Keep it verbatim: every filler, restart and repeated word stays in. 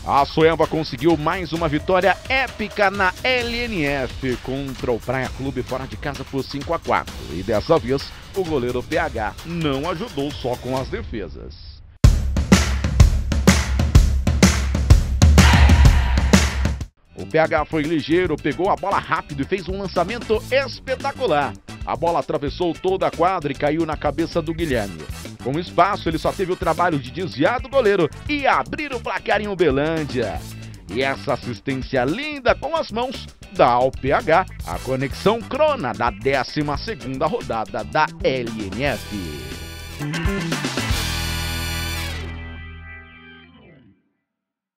A Soeva conseguiu mais uma vitória épica na L N F contra o Praia Clube fora de casa por cinco a quatro. E dessa vez, o goleiro P H não ajudou só com as defesas. O P H foi ligeiro, pegou a bola rápido e fez um lançamento espetacular. A bola atravessou toda a quadra e caiu na cabeça do Guilherme. Com espaço, ele só teve o trabalho de desviar do goleiro e abrir o placar em Uberlândia. E essa assistência linda com as mãos dá ao P H a conexão crona da décima segunda rodada da L N F.